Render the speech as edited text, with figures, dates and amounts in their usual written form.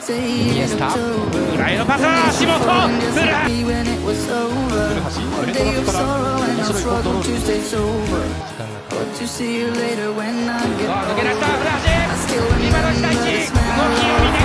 イニエスタ、裏へのパス、足元、古橋、 古橋、レッドラップから面白いコントロール。時間が変わって抜け出した古橋、今の期待値、動きを見て